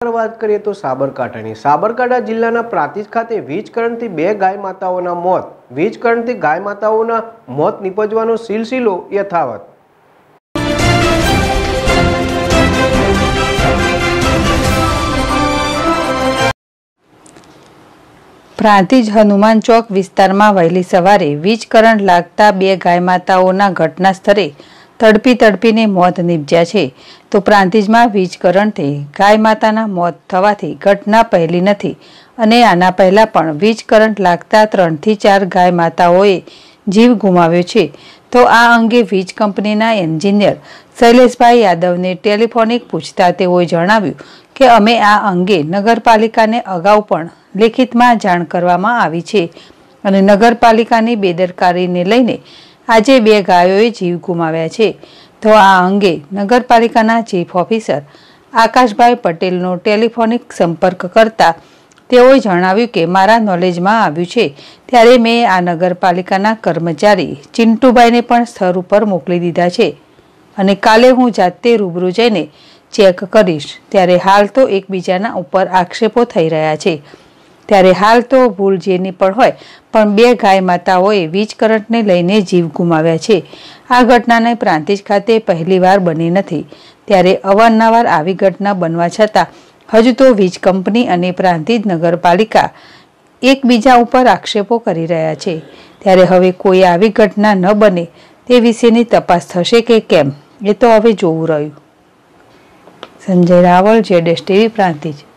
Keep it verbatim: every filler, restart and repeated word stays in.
વાત કરીએ તો સાબરકાંઠાની સાબરકાંઠા જિલ્લાના પ્રાંતિજ ખાતે વીજ કરંટથી બે ગાય માતાઓના મોત વીજ કરંટથી ગાય માતાઓના મોત નિપજવાનો સિલસિલો યથાવત। પ્રાંતિજ હનુમાન ચોક વિસ્તારમાં વહેલી સવારે વીજ કરંટ લાગતા બે ગાય માતાઓના ઘટના સ્થળે તડપી તડપીને મોત નીપજ્યા છે। તો પ્રાંતિજમાં વીજ કરંટથી ગાય માતાના મોત થવાથી ઘટના પહેલી નથી અને આના પહેલા પણ વીજ કરંટ લાગતા ત્રણથી ચાર ગાય માતાઓએ જીવ ગુમાવ્યો છે। તો આ અંગે વીજ કંપનીના એન્જિનિયર શૈલેષભાઈ યાદવને ટેલિફોનિક પૂછતા તેઓએ જણાવ્યું કે અમે આ અંગે નગરપાલિકાને અગાઉ પણ લેખિતમાં જાણ કરવામાં આવી છે અને નગરપાલિકાની બેદરકારીને લઈને આજે બે ગાયોએ જીવ ગુમાવ્યા છે। તો આ અંગે નગરપાલિકાના ચીફ ઓફિસર આકાશભાઈ પટેલનો ટેલિફોનિક સંપર્ક કરતા તેઓએ જણાવ્યું કે મારા નોલેજમાં આવ્યું છે ત્યારે મેં આ નગરપાલિકાના કર્મચારી ચિંટુભાઈને પણ સ્થળ ઉપર મોકલી દીધા છે અને કાલે હું જાતે રૂબરૂ જઈને ચેક કરીશ। ત્યારે હાલ તો એકબીજાના ઉપર આક્ષેપો થઈ રહ્યા છે ત્યારે હાલ તો ભૂલ જેની પણ હોય પણ બે ગાય માતાઓએ વીજ કરંટને લઈને જીવ ગુમાવ્યા છે। આ ઘટનાને પ્રાંતિજ ખાતે પહેલીવાર બની નથી ત્યારે અવારનવાર આવી ઘટના બનવા છતાં હજુ તો વીજ કંપની અને પ્રાંતિજ નગરપાલિકા એકબીજા ઉપર આક્ષેપો કરી રહ્યા છે ત્યારે હવે કોઈ આવી ઘટના ન બને તે વિશેની તપાસ થશે કે કેમ એ તો હવે જોવું રહ્યું। Sanjay Raval, Z S TV Prantij.